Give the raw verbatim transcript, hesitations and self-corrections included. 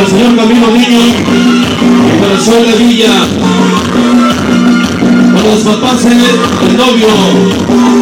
para el señor Camilo Niño y para Zoila Villa, para los papás del novio.